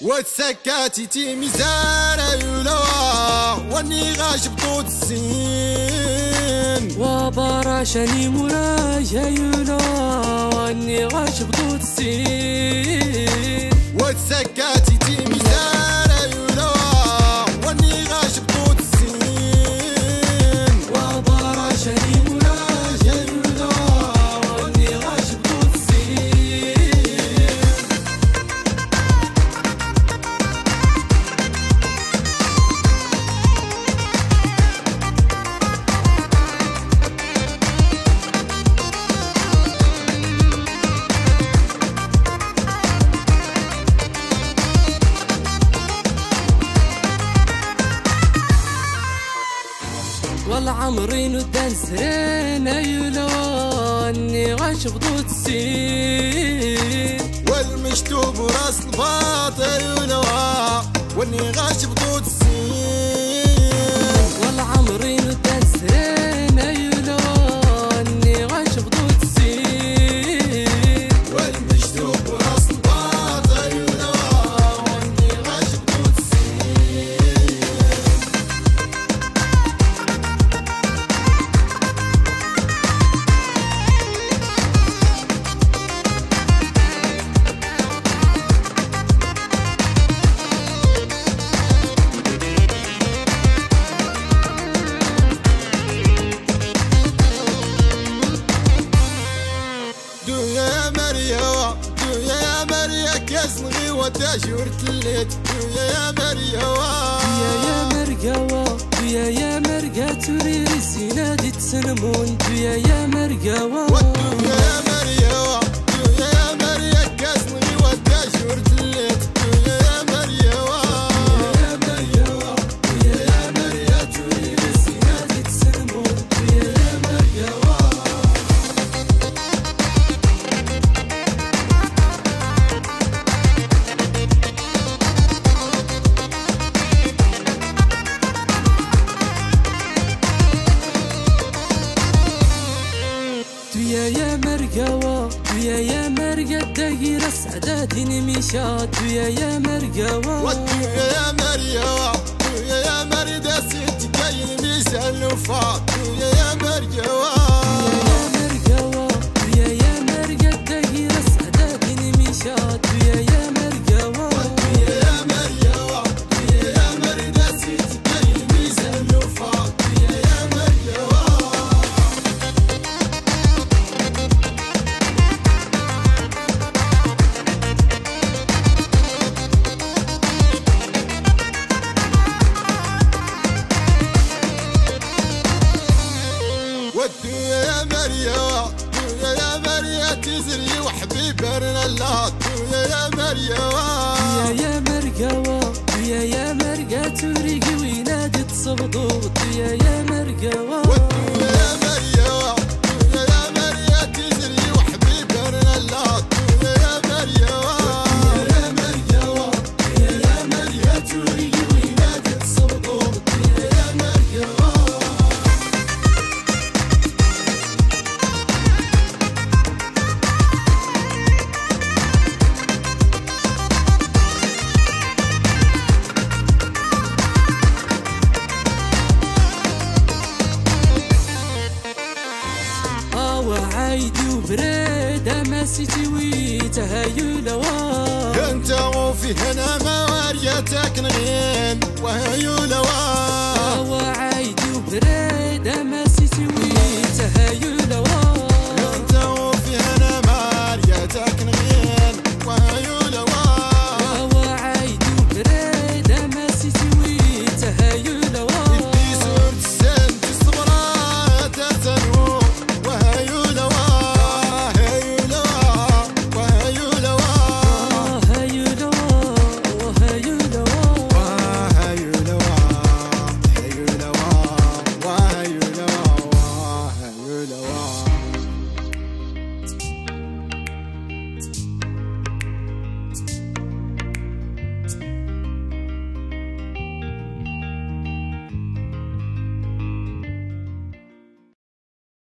وتسكاتي تي ميزارة يولوا واني غاش بطوط السين وبراشني مراجع يولوا واني غاش بطوط السين وتسكاتي تي ميزارة يولوا واني غاش بطوط السين وبراشني مراجع يولوا واني غاش بطوط السين والعمرين ودان سرين يولوا اني غاش بطوط السين والمشتوب وراس الباط يولوا واني غاش بطوط السين والعمرين ودان سرين يولوا اني غاش بطوط السين والمشتوب وراس الباط يولوا واني غاش بطوط السين كاسنغي وتاجور تليت يا مريوا يا مرقوا يا مرقا تريري سينادي تسلمون يا مرقوا يا مريوا يا مريا كاسنغي وتاجور تليت يا مريوا يا مرقوا يا مرقا تريري سينادي تسلمون يا مرقوا يا مرقوا يا مرقا الدقيرة سعداتي مشات يا مرقوا يا مريوا يا مريدا ست كاين ميزان وفاط يا مرقوا يا مرقوا يا مرقا الدقيرة سعداتي مشات يا مرقوا يا مريوا يا مريدا ست كاين ميزان وفاط يا مرقوا يا مريا يا مريا تزري وحبيب الله يا مريا يا مرقوا يا مرقا تريقي وينادي تصبطوط يا مرقوا يا مريا يا مريا تزري وحبيب الله يا مريا يا مرقوا يا مرقا تريقي وينادي تصبطوط يا مرقوا عايدي وبريدة ماسيتي ويتهيلوا انت وفي هنا مواريتك نغين وهيولوا عايدي وبريدة ماسيتي ويتهيلوا